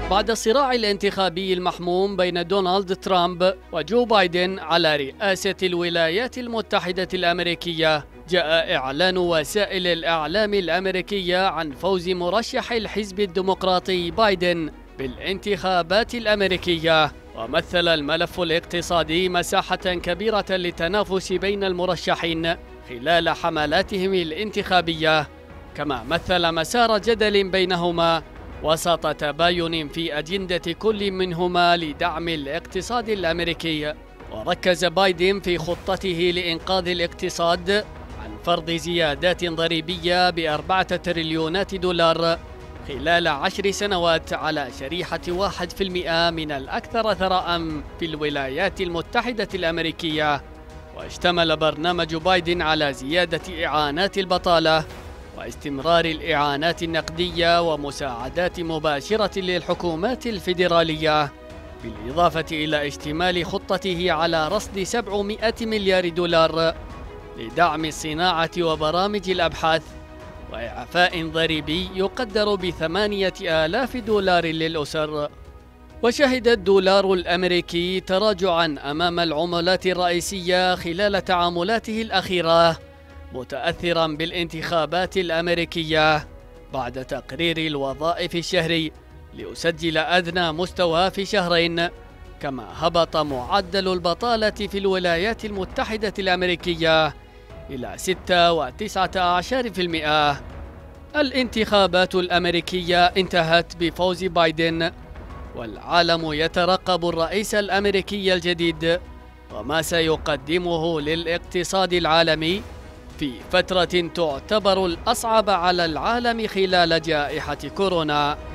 بعد الصراع الانتخابي المحموم بين دونالد ترامب وجو بايدن على رئاسة الولايات المتحدة الأمريكية، جاء إعلان وسائل الإعلام الأمريكية عن فوز مرشح الحزب الديمقراطي بايدن بالانتخابات الأمريكية. ومثل الملف الاقتصادي مساحة كبيرة للتنافس بين المرشحين خلال حملاتهم الانتخابية، كما مثل مسار جدل بينهما وسط تباين في أجندة كل منهما لدعم الاقتصاد الأمريكي. وركز بايدن في خطته لإنقاذ الاقتصاد عن فرض زيادات ضريبية ب4 تريليونات دولار خلال 10 سنوات على شريحة 1% من الأكثر ثراء في الولايات المتحدة الأمريكية. واشتمل برنامج بايدن على زيادة إعانات البطالة واستمرار الإعانات النقدية ومساعدات مباشرة للحكومات الفيدرالية، بالإضافة إلى اشتمال خطته على رصد 700 مليار دولار لدعم الصناعة وبرامج الأبحاث، وإعفاء ضريبي يقدر ب8,000 دولار للأسر. وشهد الدولار الأمريكي تراجعاً أمام العملات الرئيسية خلال تعاملاته الأخيرة، متأثراً بالانتخابات الأمريكية بعد تقرير الوظائف الشهري ليسجل أدنى مستوى في شهرين. كما هبط معدل البطالة في الولايات المتحدة الأمريكية إلى 6.19%. الانتخابات الأمريكية انتهت بفوز بايدن، والعالم يترقب الرئيس الأمريكي الجديد وما سيقدمه للاقتصاد العالمي في فترة تعتبر الأصعب على العالم خلال جائحة كورونا.